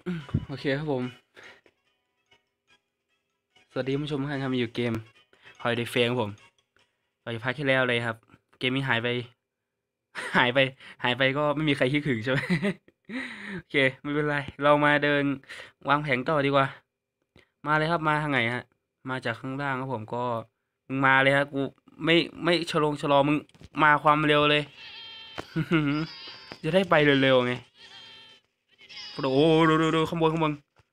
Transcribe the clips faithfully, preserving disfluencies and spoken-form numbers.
โอเคครับผมสวัสดีผู้ชมทุกท่านครับมาอยู่เกม Holiday Flame ครับผมต่อจากภาคที่แล้วเลยครับเกมนี้หายไปหายไปหายไปก็ไม่มีใครคิดถึงใช่ไหมโอเคไม่เป็นไรเรามาเดินวางแผนต่อดีกว่ามาเลยครับมาทางไหนฮะมาจากข้างล่างครับผมก็มึงมาเลยฮะกูไม่ไม่ชะลงชะลอมึงมาความเร็วเลยจะได้ไปเร็วๆไงโอ้โหดูดูดูข้างบนข้างบน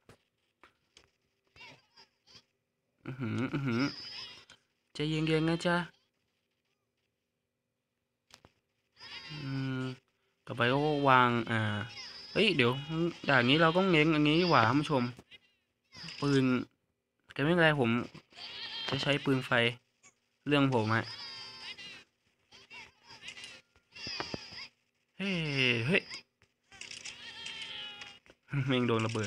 อือหืออือหือใจเย็นๆนะจ๊ะ อืมต่อไปก็วางอ่าเฮ้ยเดี๋ยวด่านนี้เราต้องเน้นอันนี้หว่าท่านผู้ชมปืนแต่ไม่เป็นไรผมจะใช้ปืนไฟเรื่องผมฮะเฮ้ยเฮ้ยแม่งโดนระเบิด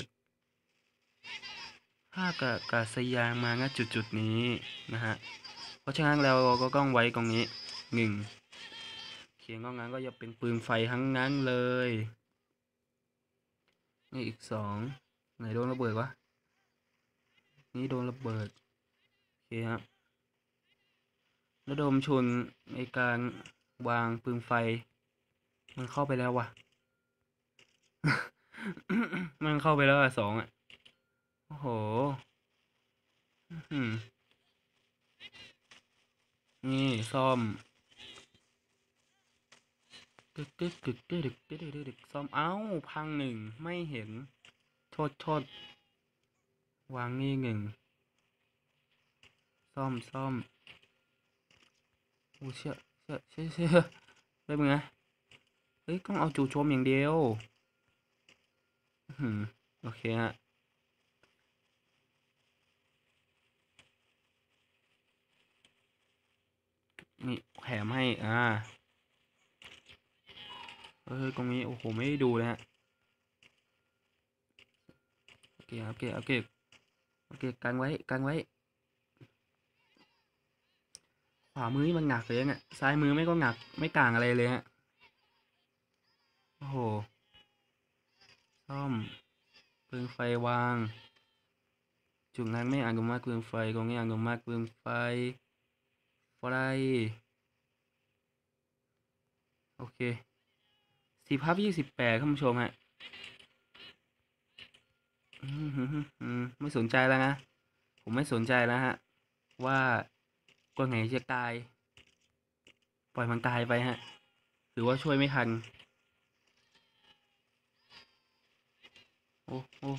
ถ้ากะกาศยานมาณจุดจุดนี้นะฮะเพราะฉะนั้นเราก็ต้องไว้ตรงนี้หนึ่งเขียนก็งั้นก็จะเป็นปืนไฟทั้งนั้นเลยนี่อีกสองไหนโดนระเบิดวะนี่โดนระเบิดโอเคครับ ระดมทุนในการวางปืนไฟมันเข้าไปแล้ววะมันเข้าไปแล้วอ่ะสองอ่ะโอ้โหอืมนี่ซ่อมตึกตึกตึกตึกตึกตึกตึกตึกซ่อมเอ้าพังหนึ่งไม่เห็นโทษโทษวางนี่หนึ่งซ่อมซ่อมโอ้เชื่อเชื่อเชื่อเชื่อได้ไหมเฮ้ยต้องเอาจู่โจมอย่างเดียวอืมโอเคฮะนี่แถมให้อ่าเฮ้ยตรงนี้โอ้โหไม่ได้ดูเลยฮะโอเคโอเคโอเคโอเคกันไว้กันไว้ ขวามือนี่มันหนักเลยเนี่ยซ้ายมือไม่ก็หนักไม่ต่างอะไรเลยฮะโอ้โหซ่อมปืนไฟวางจุดนั้นไม่อนุมัติปืนไฟตรงนี้อนุมัติปืนไฟไฟโอเคสิบพับยี่สิบแปดท่านผู้ชมฮะอืมอืมอืมไม่สนใจแล้วนะผมไม่สนใจแล้วฮะว่าตัวไหนจะตายปล่อยมันตายไปฮะหรือว่าช่วยไม่ทันโอ้โอ้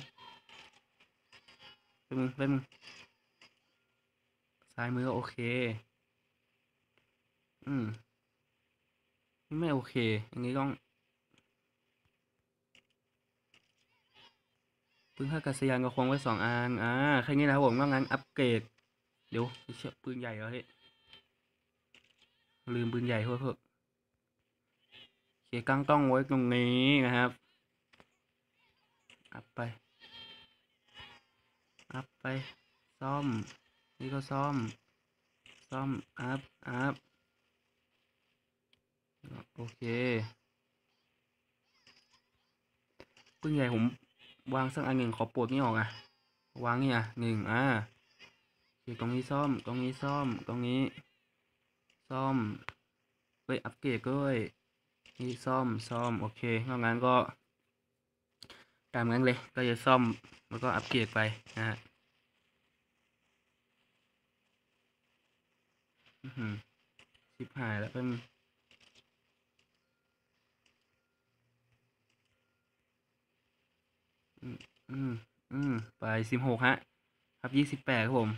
เป็นมึงเป็นมึงซ้ายมือโอเคอืมไม่โอเคอย่างนี้ต้อง ปืนฆ่ากัสยานก็ควงไว้สองอันอ่าแค่นี้นะครับผมว่างั้นอัปเกรดเดี๋ยวเชื่อปืนใหญ่แล้วเฮ้ยลืมปืนใหญ่เพิ่มเพิ่มเคกั้งต้องไว้ตรงนี้นะครับอัพไปอัพไปซ่อมนี่ก็ซ่อมซ่อมอัพอัพโอเคปืนใหญ่ผมวางสักอันหนึ่งขอปลดนี่ออกอ่ะวางนี่อ่ะหนึ่งอ่าโอเคตรงนี้ซ่อมตรงนี้ซ่อมตรงนี้ซ่อมเฮ้ยอัปเกรดด้วยนี่ซ่อมซ่อมโอเคนอกนั้นก็ ตามนั้นเลยก็จะซ่อมแล้วก็อัปเกรดไปนะฮะชิบหายแล้วเป็นอืมอืมอืมไปสิบหกฮะครับยี่สิบแปดครับผม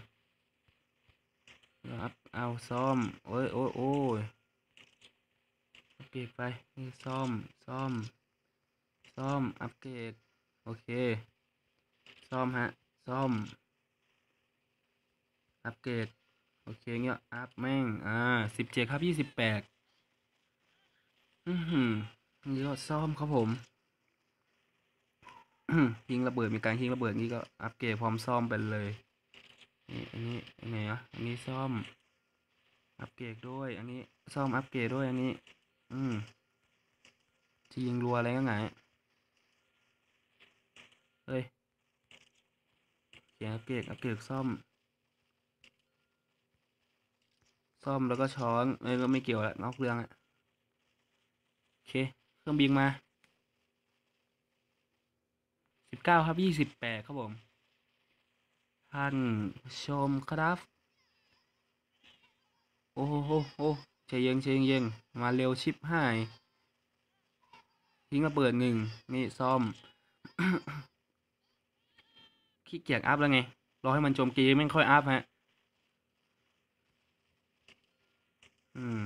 อัพเอาซ่อมโอ้ยโอ้ยโอ้ยอัปเกรดไปนี่ซ่อมซ่อมซ่อมอัปเกรดโอเคซ่อมฮะซ่อมอัปเกรดโอเคเงี้ยอัพแม่งอ่าสิบเจ็ดครับยี่สิบแปดอือหือนี่ก็ซ่อมครับผม ยิงระเบิดมีการยิงระเบิดนี่ก็อัปเกรดพร้อมซ่อมไปเลยนี่อันนี้อันไหนอ่ะอันนี้ซ่อมอัปเกรดด้วยอันนี้ซ่อมอัปเกรดด้วยอันนี้อืมจะยิงรัวอะไรก็ไงเฮ้ยเขียนอัปเกรดอัปเกรดซ่อมซ่อมแล้วก็ช้อนเอ้ยก็ไม่เกี่ยวละนอกเรื่องอะโอเคเครื่องบินมาสิบเก้าครับยี่สิบแปดครับผมท่านชมครับโอ้โหโอ้โหใจเย็นใจเย็นมาเร็วชิปให้ทิ้งระเบิดหนึ่งนี่ซ่อม ขี้เกียจอัพแล้วไงรอให้มันโจมตีไม่ค่อยอัพฮะอืม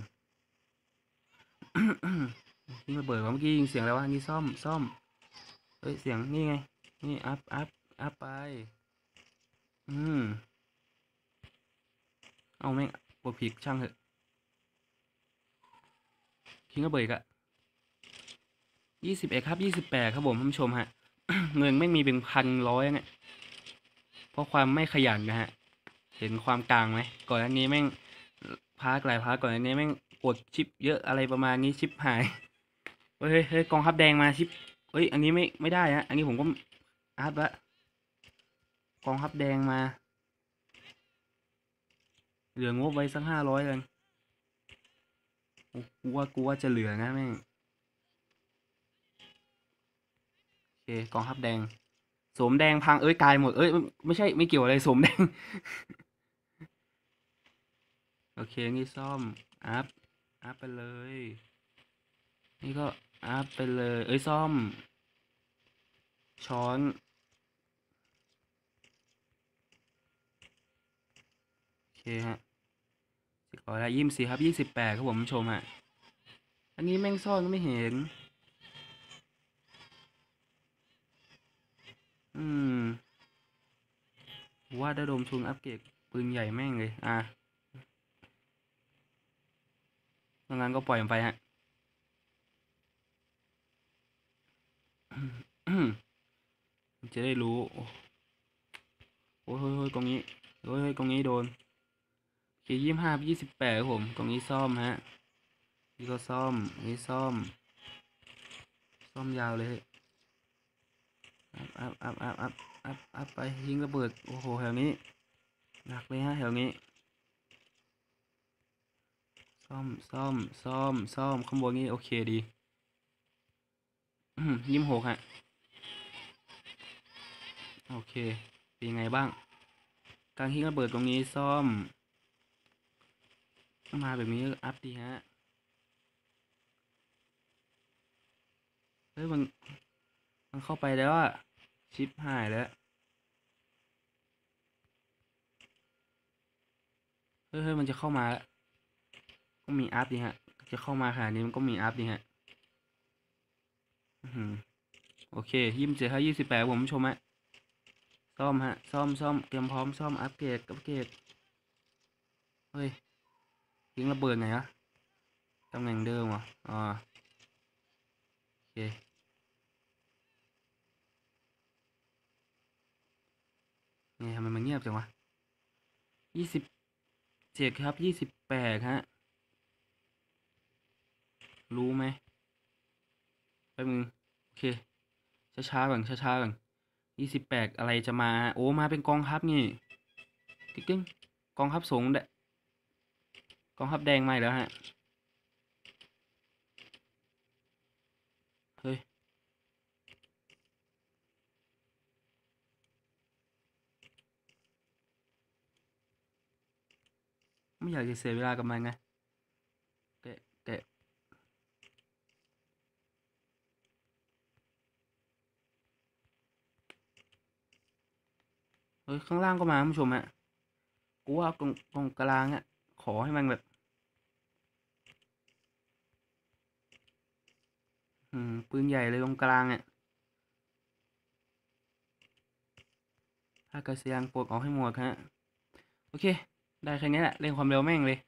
ทิ้งระเบิดเมื่อกี้ยิงเสียงแล้ววะนี่ซ่อมซ่อมเฮ้ยเสียงนี่ไงนี่อัพอัพอัพไปอืมเอาแม่งกดผิดช่างเถอะทิ้งระเบิดอีกอะยี่สิบเอ็ดครับยี่สิบแปดครับผมท่านผู้ชมฮะ เงินไม่มีเป็นพันร้อยเนี่ยเพราะความไม่ขยันนะฮะเห็นความกลางไหมก่อนอันนี้แม่งพาร์กหลายพาร์กก่อนอันนี้แม่งกดชิปเยอะอะไรประมาณนี้ชิปหายเฮ้ยเฮ้ยกองทัพแดงมาชิปเฮ้ยอันนี้ไม่ไม่ได้ฮะอันนี้ผมก็อัพละกองทัพแดงมาเหลืองบไว้สักห้าร้อยกันกูว่ากูว่าจะเหลือนะแม่งโอเคกองทัพแดงสมแดงพังเอ้ยกายหมดเอ้ยไม่ใช่ไม่เกี่ยวอะไรสมแดง โอเคนี่ซ่อมอัพอัพไปเลยนี่ก็อัพไปเลยเอ้ยซ่อมช้อนโอเคฮะสิบร้อยละยี่สิบสี่ครับยี่สิบแปดครับผมผู้ชมฮะอันนี้แม่งซ่อนก็ไม่เห็นอืมว่าได้ดมชุนอัปเกรดปืนใหญ่แม่งเลยอ่ะงั้นก็ปล่อยมันไปฮะ จะได้รู้โอ้โหเฮ้ยเฮ้ยกองนี้เฮ้ยเฮ้ยกองนี้โดนโอเคยี่สิบห้ายี่สิบแปดครับผมกองนี้ซ่อมฮะนี่ก็ซ่อมนี่ซ่อมซ่อมยาวเลยอัพอัพอัพอัพอัพอัพอัพไปยิงระเบิดโอ้โหแถวนี้หนักเลยฮะแถวนี้ซ่อมซ่อมซ่อมซ่อมข้างบนนี้โอเคดียี่สิบหกฮะโอเคเป็นยังไงบ้างการทิ้งระเบิดตรงนี้ซ่อมมาแบบนี้อัพดีฮะเฮ้ยมันมันเข้าไปแล้วอะชิปหายแล้วเฮ้ยเฮ้ยมันจะเข้ามาแล้วก็มีอัพดีฮะจะเข้ามาขนาดนี้มันก็มีอัพดีฮะอืมโอเคยี่สิบเจ็ดครับยี่สิบแปดผมชมฮะซ่อมฮะซ่อมซ่อมเตรียมพร้อมซ่อมอัปเกรดอัปเกรดเฮ้ยทิ้งระเบิดไงวะตำแหน่งเดิมอ่ะอ๋อโอเคนี่ทำไมมันเงียบจังวะยี่สิบเจ็ดครับยี่สิบแปดฮะรู้ไหมแป๊บนึงโอเคช้าๆก่อนช้าๆก่อนยี่สิบแปดอะไรจะมาโอ้มาเป็นกองทัพนี่ติ๊กตึ้งกองทัพสงฆ์กองทัพแดงมาแล้วฮะเฮ้ยไม่อยากจะเสียเวลากับมันไงแต่แต่เฮ้ยข้างล่างก็มาท่านผู้ชมฮะกูว่าตรงตรงกลางอ่ะขอให้มันแบบอืมปืนใหญ่เลยตรงกลางอ่ะถ้ากระเซียงปลดออกให้หมดฮะโอเคได้แค่นี้แหละเร่งความเร็วแม่งเลย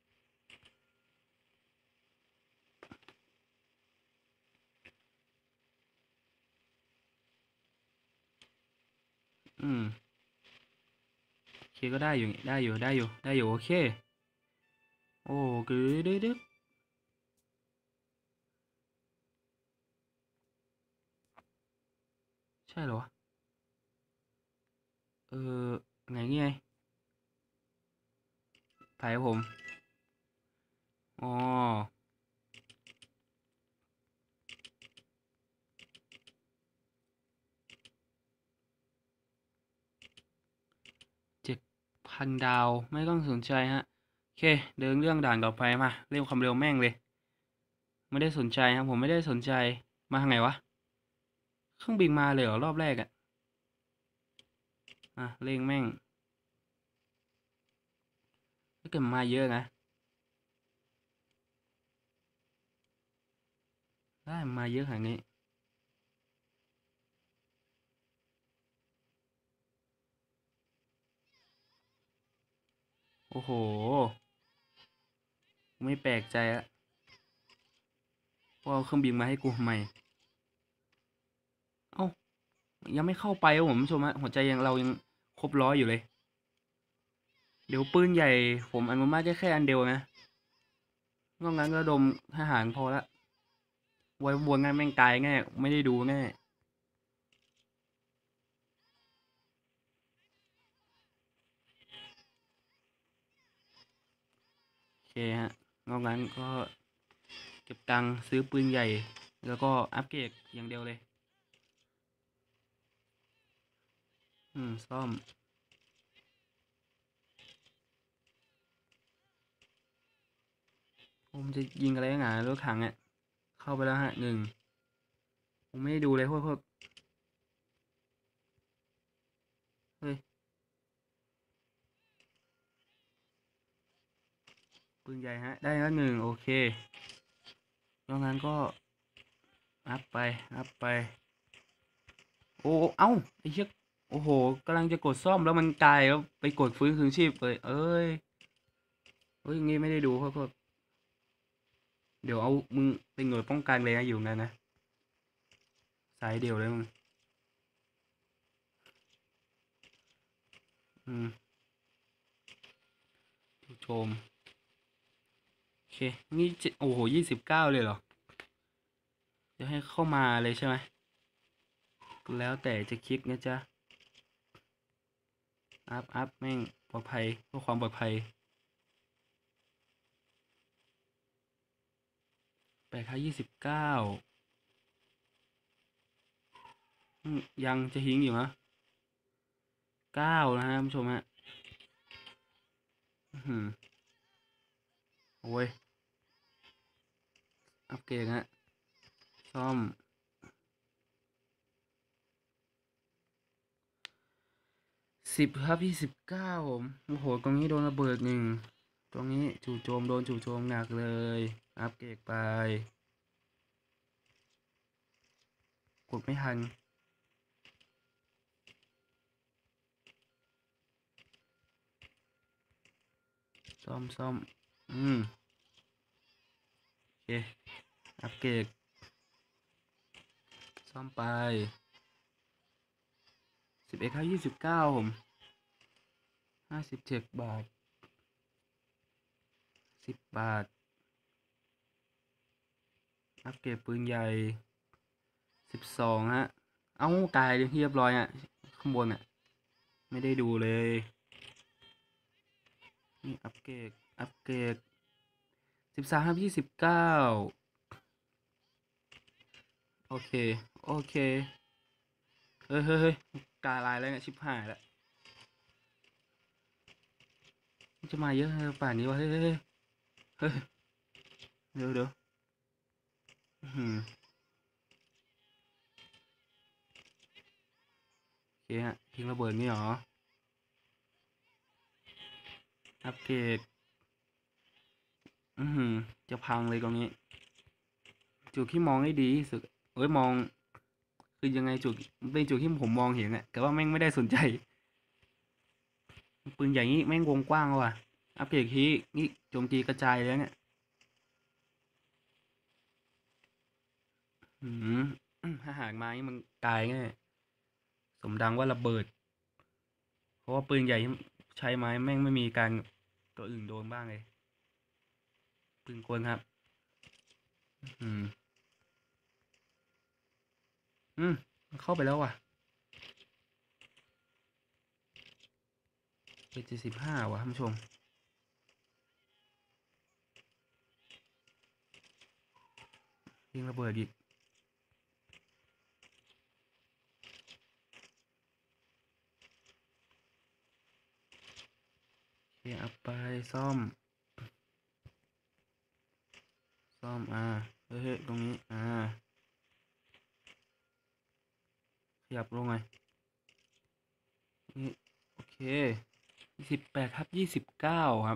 อืมโอเคก็ได้อยู่ได้อยู่ได้อยู่ได้อยู่โอเคโอ้กือดึ๊ดึ๊ใช่เหรอเออไงนี่ไงถ่ายครับผมอ๋อเจ็ดพันดาวไม่ต้องสนใจฮะโอเคเดินเรื่องด่านต่อไปมาเร่งความเร็วแม่งเลยไม่ได้สนใจครับผมไม่ได้สนใจมาทางไหนวะเครื่องบินมาเลยเหรอรอบแรกอะอ่ะเร่งแม่งถ้าเกิดมาเยอะนะได้มาเยอะขนาดนี้โอ้โหไม่แปลกใจละว่าเอาเครื่องบินมาให้กูทำไมเอ้ายังไม่เข้าไปครับผมผู้ชมฮะหัวใจยังเรายังครบร้อยอยู่เลยเดี๋ยวปืนใหญ่ผมอนุมัติได้แค่อันเดียวนะนอกนั้นก็ระดมทหารพอละไว้บวง่ายแม่งตายง่ายไม่ได้ดูง่ายโอเคฮะนอกนั้นก็เก็บตังค์ซื้อปืนใหญ่แล้วก็อัปเกรดอย่างเดียวเลยอืมซ่อมผมจะยิงอะไรนักหนารถถังอ่ะเข้าไปแล้วฮะหนึ่งผมไม่ได้ดูเลยพวกพวกเฮ้ยปืนใหญ่ฮะได้แล้วหนึ่งโอเคนอกนั้นก็อัพไปอัพไปโอ้เอ้าไอ้เหี้ยโอ้โหกำลังจะกดซ่อมแล้วมันตายแล้วไปกดฟื้นคืนชีพเลยเอ้ยเฮ้ยงี้ไม่ได้ดูพวกพวกเดี๋ยวเอามึงเป็นหน่วยป้องกันเลยนะอยู่นั่นนะสายเดียวเลยมึงอืมผู้ชมโอเคนี่เจ็ดโอ้โหยี่สิบเก้าเลยเหรอจะให้เข้ามาเลยใช่ไหมแล้วแต่จะคลิกนะจ๊ะอัพอัพแม่งปลอดภัยเพื่อความปลอดภัยแปดค่ายี่สิบเก้าอืมยังจะทิ้งอยู่นะเก้านะฮะผู้ชมฮะอื้อหือโอ้ยอัปเกรดฮะซ่อมสิบครับยี่สิบเก้าผมโอ้โหตรงนี้โดนระเบิดหนึ่งตรงนี้จู่โจมโดนจู่โจมหนักเลยอัปเกรดไปกดไม่ทันซ่อมซ่อมอืมโอเคอัปเกรดซ่อมไปสิบเอ็ดครับยี่สิบเก้าผมห้าสิบเจ็ดบาทสิบบาทอัปเกรดปืนใหญ่สิบสองฮะเอ้ากายเรียบร้อยอ่ะข้างบนอ่ะไม่ได้ดูเลยนี่อัปเกรดอัปเกรดสิบสามครับยี่สิบเก้าโอเคโอเคเฮ้ยเฮ้ยเฮ้ยกาลายแล้วเนี่ยชิบหายแล้วมันจะมาเยอะป่านนี้วะเฮ้ยเฮ้ยเฮ้ยเดี๋ยวเดี๋ยวอื้อหือโอเคฮะทิ้งระเบิดนี่หรออัปเกรดอือหือจะพังเลยตรงนี้จุดที่มองให้ดีที่สุดเอ้ยมองคือยังไงจุดเป็นจุดที่ผมมองเห็นอะแต่ว่าแม่งไม่ได้สนใจปืนใหญ่นี้แม่งวงกว้างว่ะอัปเกรดทีนี่โจมตีกระจายแล้วเนี่ยอืมถ้าหากมานี่มันตายแน่สมดังว่าระเบิดเพราะว่าปืนใหญ่ใช้ไม้แม่งไม่มีการตัวอื่นโดนบ้างเลยปืนกลครับอืมอืมเข้าไปแล้วว่ะเจ็ดสิบห้าว่ะท่านผู้ชมยิงระเบิดอีกโอเคเอาไปซ่อมซ่อมอ่าเฮ้ยตรงนี้อ่าขยับลงหน่อยนี่โอเคยี่สิบแปดทับยี่สิบเก้าครับ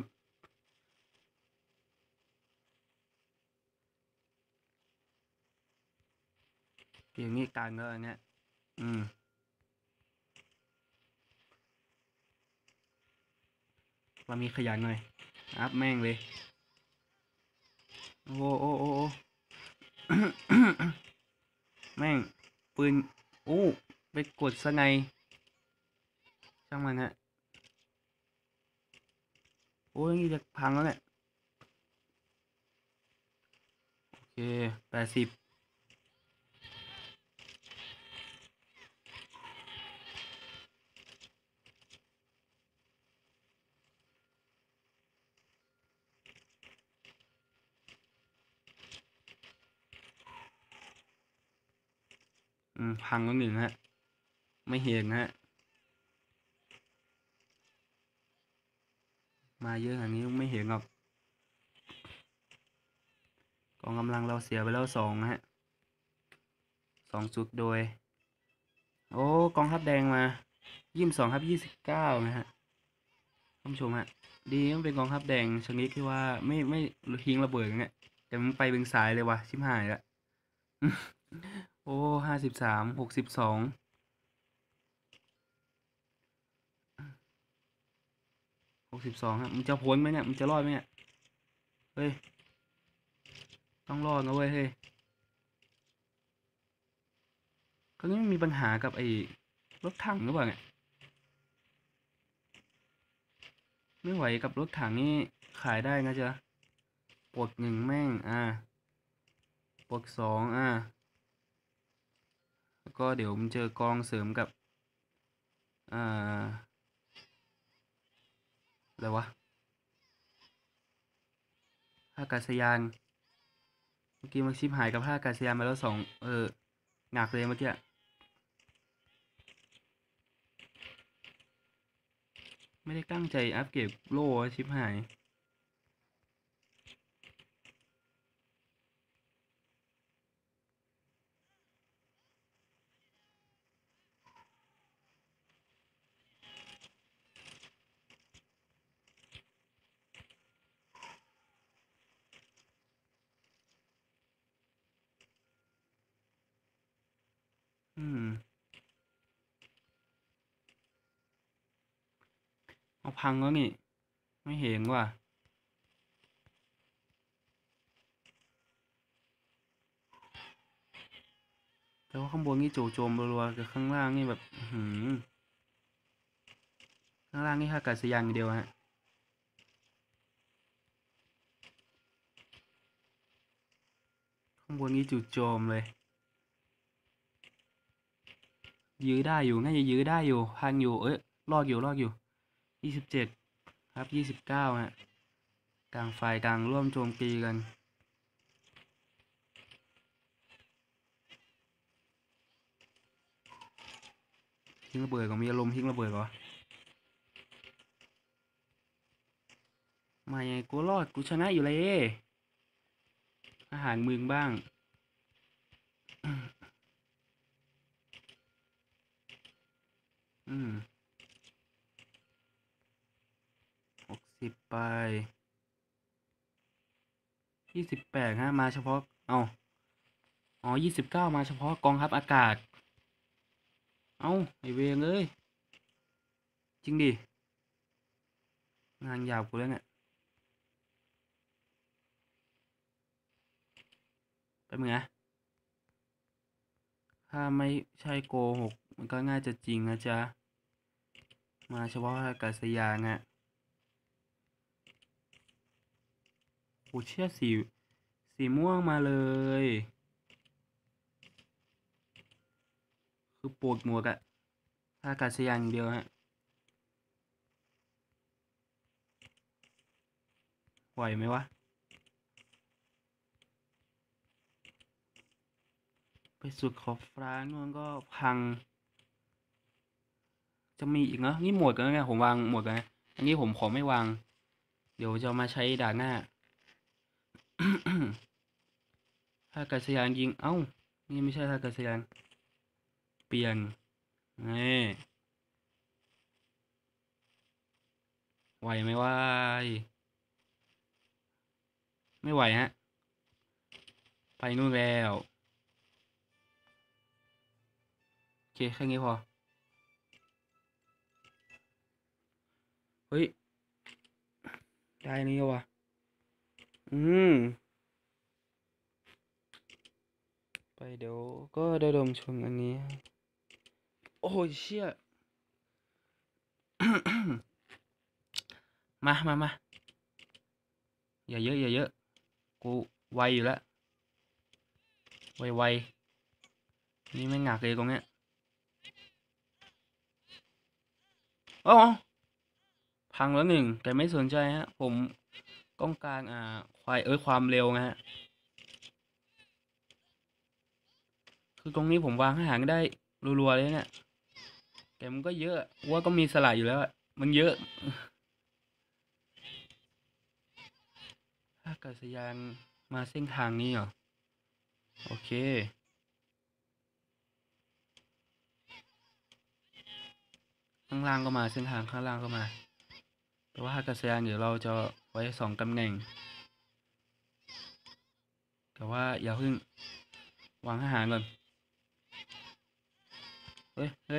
เกมนี้กลางแล้วอันเนี้ยอืมเรามีขยันหน่อยอัพแม่งเลยโอ้โอ้โอ้โอ้ แม่งปืนโอ้ไปกดซะไงช่างมันฮะโอ้ยนี่จะพังแล้วเนี่ยโอเคแปดสิบอืมพังแล้วหนึ่งฮะไม่เห็นฮะมาเยอะขนาดนี้ไม่เห็นหรอกกองกำลังเราเสียไปแล้วสองฮะสองจุดโดยโอ้กองทัพแดงมายี่สิบสองครับยี่สิบเก้านะฮะท่านผู้ชมฮะดีมันเป็นกองทัพแดงชนิดที่ว่าไม่ไม่ทิ้งระเบิดอย่างเงี้ยแต่มันไปเป็นสายเลยว่ะชิบหายละโอ้ห้าสิบสามหกสิบสองหกสิบสองฮะมันจะพ้นไหมเนี่ยมันจะรอดไหมเนี่ยเฮ้ยต้องรอดนะเว้ยเฮ้ยคราวนี้มันมีปัญหากับไอ้รถถังหรือเปล่าเนี่ยไม่ไหวกับรถถังนี่ขายได้นะจ๊ะปลดหนึ่งแม่งอ่าปลดสองอ่าแล้วก็เดี๋ยวมันเจอกองเสริมกับอ่าอะไรวะท่าอากาศยานเมื่อกี้มันชิปหายกับท่าอากาศยานมาแล้วสองเออหนักเลยเมื่อกี้ไม่ได้ตั้งใจอัปเกรดโล่ชิปหายอืมเอาพังแล้วนี่ไม่เห็นว่ะแต่ว่าข้างบนนี่จู่โจมรัวๆแต่ข้างล่างนี่แบบหืมข้างล่างนี่ท่าอากาศยานอย่างเดียวฮะข้างบนนี่จู่โจมเลยยื้อได้อยู่น่าจะยื้อได้อยู่พังอยู่เอ้ยรอดอยู่รอดอยู่ยี่สิบเจ็ดครับยี่สิบเก้าฮะต่างฝ่ายต่างร่วมโจมตีกันทิ้งระเบิดก็มีอารมณ์ทิ้งระเบิดเหรอมาไงกูรอดกูชนะอยู่เลยอาหารมึงบ้างอืมหกสิบไปยี่สิบแปดฮะมาเฉพาะเอาอ๋อยี่สิบเก้ามาเฉพาะกองทัพอากาศเอาไอเวงเลยจริงดิงานยาวกูแล้วเนี่ยไปมึงนะถ้าไม่ใช่โกหกมันก็น่าจะจริงนะจ๊ะมาเฉพาะอากาศยานฮะโอ้เชี่ยสีสีม่วงมาเลยคือปวดหมวกอะอากาศยานอย่างเดียวฮะไหวไหมวะไปสุดขอบฟ้านู่นก็พังจะมีอีกเนาะนี่หมดแล้วไงผมวางหมดแล้วอันนี้ผมขอไม่วางเดี๋ยวจะมาใช้ด่านหน้า ถ้ากัศยานยิงเอ้านี่ไม่ใช่ถ้ากัศยานเปลี่ยนนี่ไหวไหมวะไม่ไหวฮะไปนู่นแล้วโอเคแค่นี้พอเฮ้ยได้นี่วะอืมไปเดี๋ยวก็ได้ดมชนอันนี้โอ้ยเชี่ย มามามาอย่าเยอะอย่าเยอะกูไวอยู่แล้วไวไวนี่ไม่หนักเลยตรงเนี้ยอ๋อพังแล้วหนึ่งแต่ไม่สนใจฮะผมต้องการอ่าควายเอ้ยความเร็วนะฮะคือตรงนี้ผมวางให้หางได้รัวๆเลยเนี่ยแต่มันก็เยอะว่าก็มีสลายอยู่แล้วมันเยอะถ้ากัศยานมาเส้นทางนี้เหรอโอเคข้างล่างก็มาเส้นทางข้างล่างก็มาแต่ว่าถ้ากัศยานเดี๋ยวเราจะไว้สองตำแหน่งแต่ว่าอย่าเพิ่งวางให้หางก่อนเฮ้ยเฮ้ย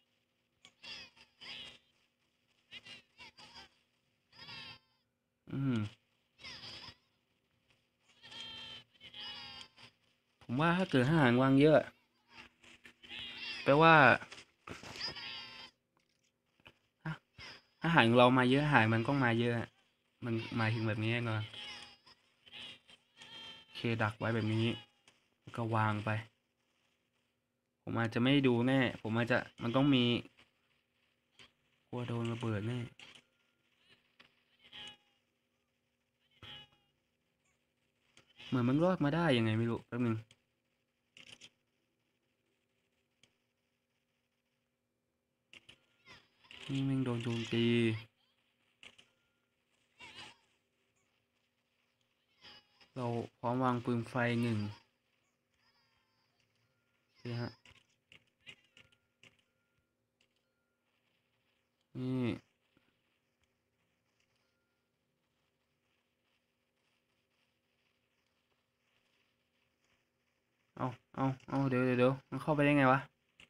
อืมผมว่าถ้าเกิดทหารวางเยอะแปลว่าทหารของเรามาเยอะทหารมันก็มาเยอะมันหมายถึงแบบนี้แน่นอนโอเคดักไว้แบบนี้ก็วางไปผมอาจจะไม่ดูแน่ผมอาจจะมันต้องมีกลัวโดนระเบิดแน่เหมือนมันรอดมาได้ยังไงไม่รู้แป๊บนึงนี่แม่งโดนโจมตีเราพร้อมวางปืนไฟหนึ่งนี่ฮะนี่เอาเอาเอาเดี๋ยวเดี๋ยวเดี๋ยวมันเข้าไปได้ไงวะ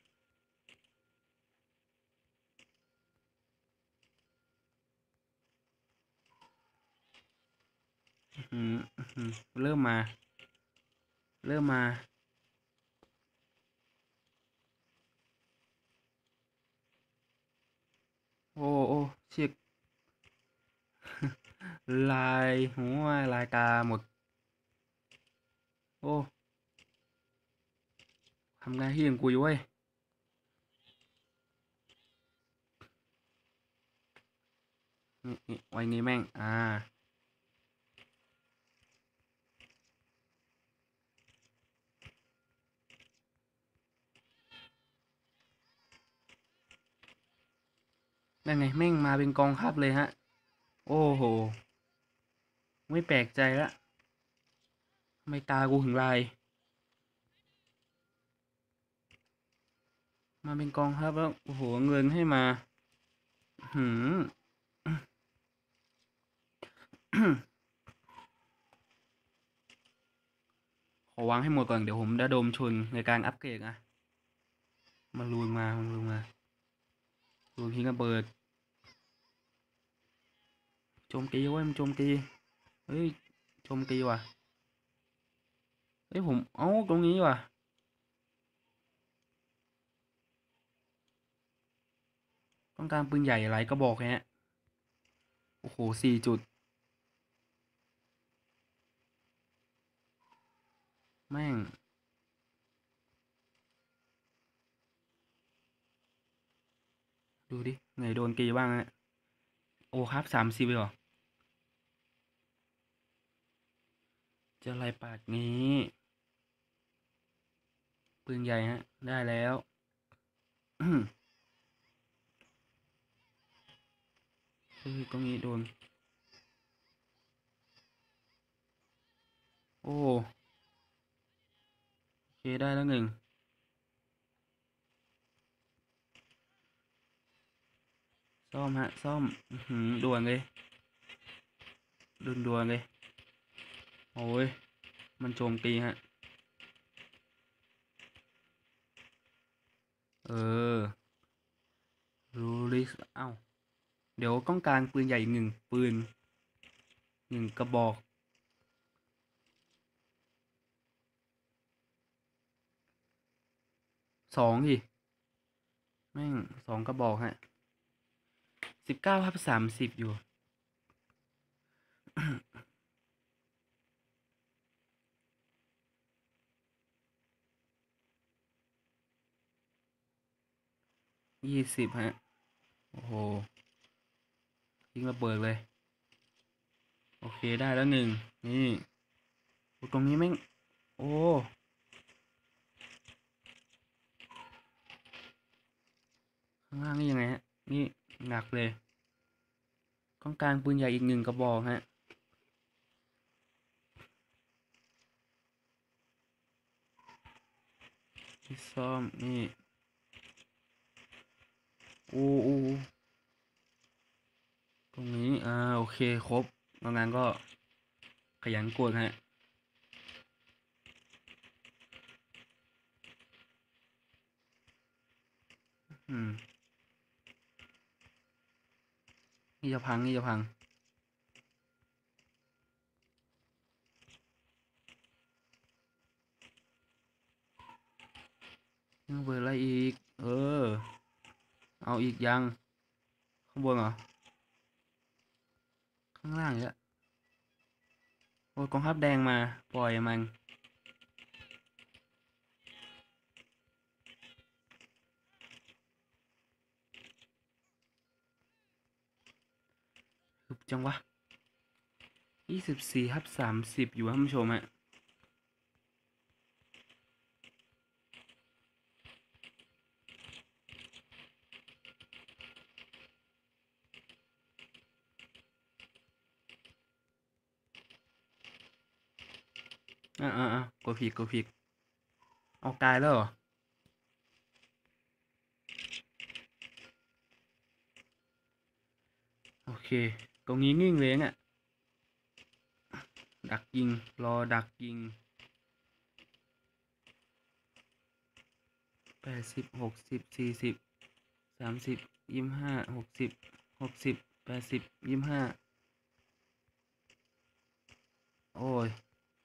อืมอืมเริ่มมาเริ่มมาโอ้โอ้เชี่ยลายหัวลายตาหมดโอ้ทำหน้าที่ของกูอยู่เว้ยนี่นี่ไว้งี้แม่งอ่านั่นไงแม่งมาเป็นกองทัพเลยฮะโอ้โหไม่แปลกใจละทำไมตากูถึงลายมาเป็นกองทัพแล้วโอ้โหเงินให้มาหืม ขอวางให้หมดก่อนเดี๋ยวผมได้ดมชนในการอัปเกรดนะมันรูนมามันรูนมารูนทิ้งระเบิดโจมตีเว้ยมันโจมตีเฮ้ยโจมตีว่ะเฮ้ยผมเอ้าตรงนี้ว่ะต้องการปืนใหญ่หลายกระบอกฮะโอ้โหสี่จุดแม่งดูดิไงโดนตีบ้างฮะโอ้ครับสามสิบเลยเหรอจะอะไรปากนี้ปืนใหญ่ฮะได้แล้วเฮ้ยตรงนี้โดนโอ้โอเคได้แล้วหนึ่งซ่อมฮะซ่อมหืมด่วนเลยด่วนด่วนเลยโอ้ยมันโจมตีฮะเออรูริสเอ้าเดี๋ยวต้องการปืนใหญ่อีกหนึ่งปืนหนึ่งกระบอกสองดิแม่งสองกระบอกฮะสิบเก้าทับสามสิบอยู่ ยี่สิบฮะโอ้โหยิงระเบิดเลยโอเคได้แล้วหนึ่งนี่ตรงนี้แม่งโอ้ข้างล่างนี่ยังไงฮะนี่หนักเลยต้องการปืนใหญ่อีกหนึ่งกระบอกฮะที่ซ่อมนี่โอ้โอ้ตรงนี้อ่าโอเคครบตรงนั้นก็ขยันกดฮะอืมนี่จะพังนี่จะพังยังเบอร์อะไรอีกเออเอาอีกยังข้างบนเหรอข้างล่างเนี่ยโอ้ยกองทัพแดงมาปล่อยมันคึบจังวะยี่สิบสี่ทับสามสิบอยู่ท่านผู้ชมฮะอ่าอ่าอ่ากดผิดกดผิดเอากายแล้วเหรอโอเคตรงนี้นิ่งเลยเนี่ยดักยิงรอดักยิงแปดสิบหกสิบสี่สิบสามสิบยี่สิบห้าหกสิบหกสิบแปดสิบยี่สิบห้าโอ้ย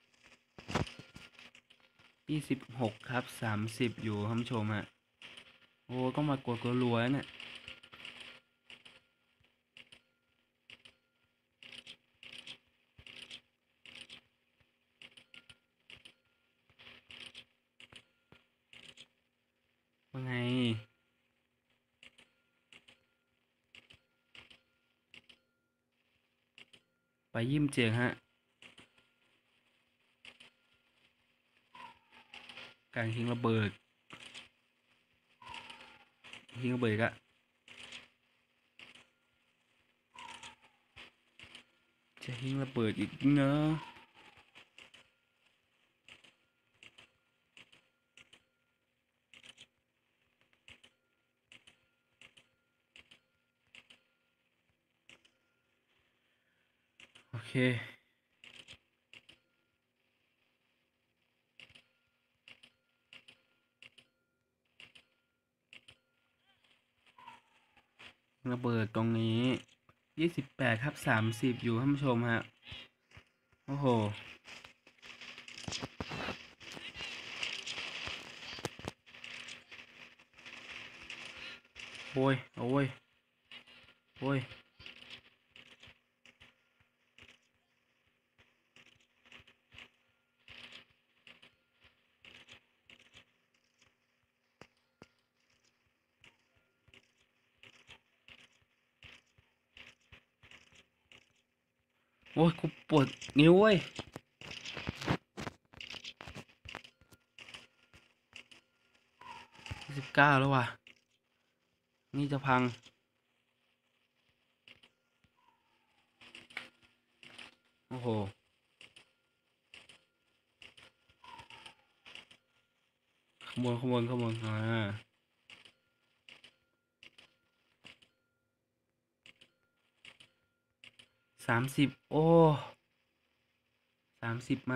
ยี่สิบหกครับสามสิบอยู่ท่านผู้ชมฮะโอ้ก็มากดรัวๆเนี่ยว่าไงไปยิ้มเจียงฮะการทิ้งระเบิดทิ้งระเบิดอะจะทิ้งระเบิดอีกเนอะโอเคระเบิดตรงนี้ยี่สิบแปดครับสามสิบอยู่ท่านผู้ชมฮะโอ้โหโอ้ยโอ้ยโอ้ยโอ้ยกูปวดนิ้วเว้ยเก้าแล้วว่ะ นี่จะพัง โอ้โห ขโมยขโมยขโมยอ่าสามสิบโอ้สามสิบมา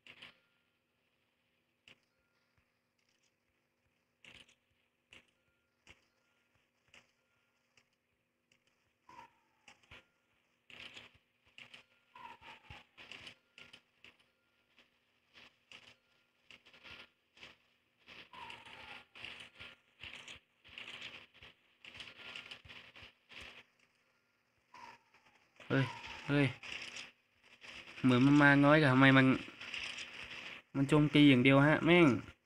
เฮ้ย เฮ้ย เหมือนมันมาน้อยกับทำไมมัน มันโจมตีอย่างเดียวฮะ แม่ง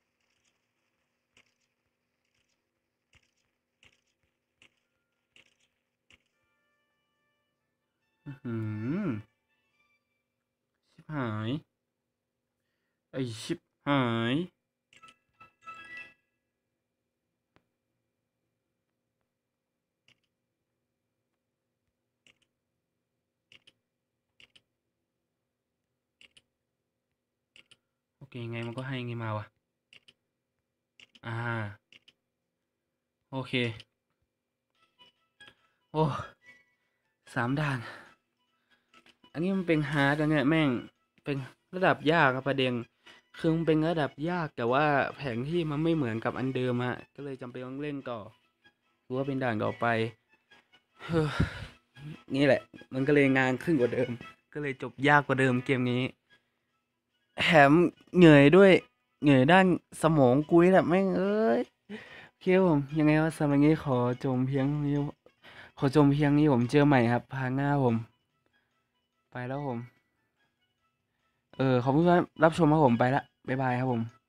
อืมชิบหาย ไอชิบหาย โอเคไงมันก็ให้ไงมาวะ อ่า โอเค โอ้สามด่าน อันนี้มันเป็นฮาร์ดกันเนี่ยแม่ง เป็นระดับยากครับประเด็นคือมันเป็นระดับยากแต่ว่าแผนที่มันไม่เหมือนกับอันเดิมฮะก็เลยจำเป็นต้องเล่นต่อหรือว่าเป็นด่านต่อไป เฮ้อนี่แหละ มันก็เลยงานขึ้นกว่าเดิม ก็เลยจบยากกว่าเดิมเกมนี้แถมเหนื่อยด้วย เหนื่อยด้านสมองกุ้ยแหละแม่งเอ้ยโอเคครับผมยังไงว่าสำหรับวันนี้ขอจบเพียงเท่านี้ขอจบเพียงนี้ผมเจอใหม่ครับพาร์ทหน้าผม ไปแล้วผม เออขอบคุณที่รับชมครับผมไปละบ๊ายบายครับผม